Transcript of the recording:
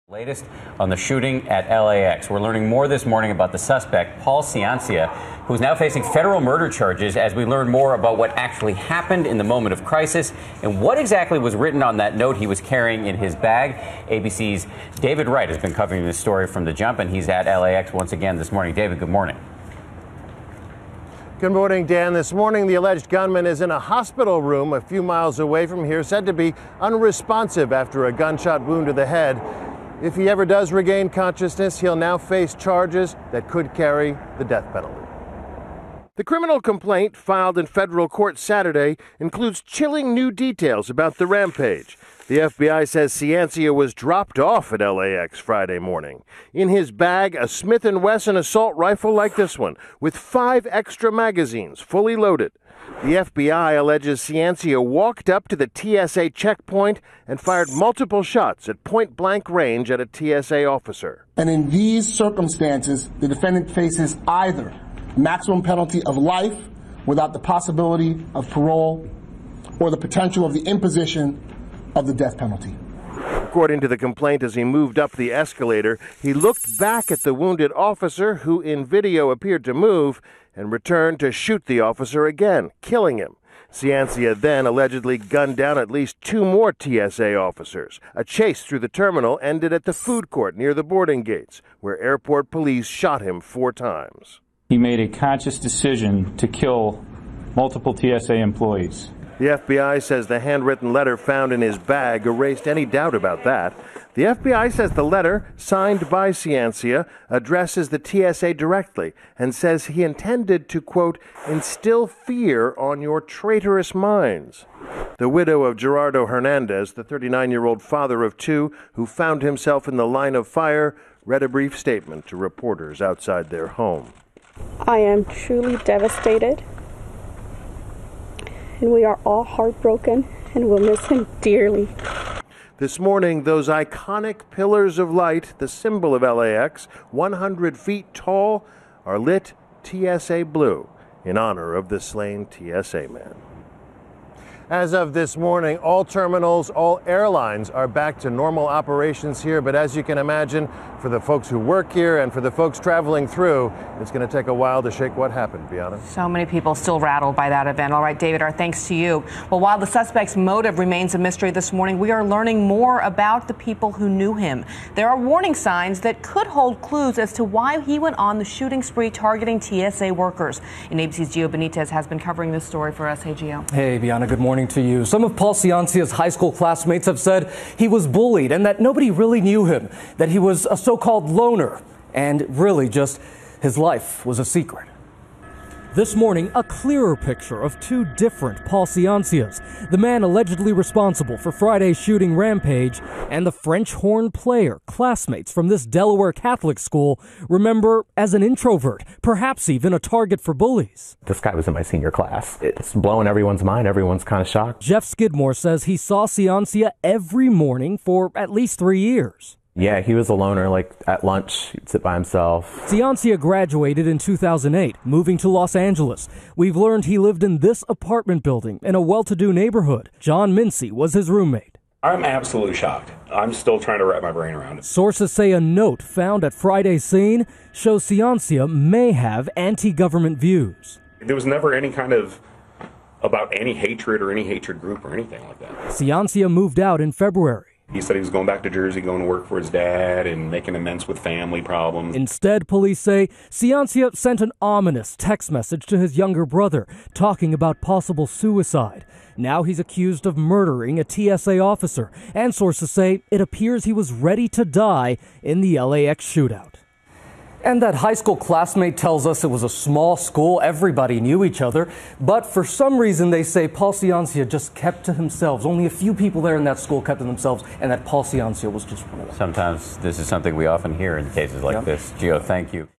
Latest on the shooting at LAX. We're learning more this morning about the suspect, Paul Ciancia, who's now facing federal murder charges as we learn more about what actually happened in the moment of crisis and what exactly was written on that note he was carrying in his bag. ABC's David Wright has been covering this story from the jump, and he's at LAX once again this morning. David, good morning. Good morning, Dan. This morning, the alleged gunman is in a hospital room a few miles away from here, said to be unresponsive after a gunshot wound to the head. If he ever does regain consciousness, he'll now face charges that could carry the death penalty. The criminal complaint filed in federal court Saturday includes chilling new details about the rampage. The FBI says Ciancia was dropped off at LAX Friday morning. In his bag, a Smith & Wesson assault rifle like this one, with 5 extra magazines, fully loaded. The FBI alleges Ciancia walked up to the TSA checkpoint and fired multiple shots at point-blank range at a TSA officer. And in these circumstances, the defendant faces either maximum penalty of life without the possibility of parole or the potential of the imposition of the death penalty. According to the complaint, as he moved up the escalator, he looked back at the wounded officer, who in video appeared to move, and returned to shoot the officer again, killing him. Ciancia then allegedly gunned down at least 2 more TSA officers. A chase through the terminal ended at the food court near the boarding gates, where airport police shot him 4 times. He made a conscious decision to kill multiple TSA employees. The FBI says the handwritten letter found in his bag erased any doubt about that. The FBI says the letter, signed by Ciancia, addresses the TSA directly and says he intended to, quote, instill fear on your traitorous minds. The widow of Gerardo Hernandez, the 39-year-old father of 2 who found himself in the line of fire, read a brief statement to reporters outside their home. I am truly devastated, and we are all heartbroken and will miss him dearly. This morning, those iconic pillars of light, the symbol of LAX, 100 feet tall, are lit TSA blue in honor of the slain TSA man. As of this morning, all terminals, all airlines are back to normal operations here. But as you can imagine, for the folks who work here and for the folks traveling through, it's going to take a while to shake what happened, Bianna. So many people still rattled by that event. All right, David, our thanks to you. Well, while the suspect's motive remains a mystery this morning, we are learning more about the people who knew him. There are warning signs that could hold clues as to why he went on the shooting spree targeting TSA workers. And ABC's Gio Benitez has been covering this story for us. Hey, Gio. Hey, Bianna, good morning to you. Some of Paul Ciancia's high school classmates have said he was bullied and that nobody really knew him, that he was a so-called loner, and really just his life was a secret. This morning, a clearer picture of 2 different Paul Ciancias, the man allegedly responsible for Friday's shooting rampage, and the French horn player classmates from this Delaware Catholic school remember as an introvert, perhaps even a target for bullies. This guy was in my senior class. It's blowing everyone's mind. Everyone's kind of shocked. Jeff Skidmore says he saw Ciancia every morning for at least 3 years. Yeah, he was a loner, like at lunch, he'd sit by himself. Ciancia graduated in 2008, moving to Los Angeles. We've learned he lived in this apartment building in a well-to-do neighborhood. John Mincy was his roommate. I'm absolutely shocked. I'm still trying to wrap my brain around it. Sources say a note found at Friday's scene shows Ciancia may have anti-government views. There was never any kind of about any hatred or any hatred group or anything like that. Ciancia moved out in February. He said he was going back to Jersey, going to work for his dad and making amends with family problems. Instead, police say Ciancia sent an ominous text message to his younger brother, talking about possible suicide. Now he's accused of murdering a TSA officer, and sources say it appears he was ready to die in the LAX shootout. And that high school classmate tells us it was a small school, everybody knew each other, but for some reason they say Paul Ciancia just kept to himself. Only a few people there in that school kept to themselves, and that Paul Ciancia was just one of them. Sometimes this is something we often hear in cases like this. Gio, thank you.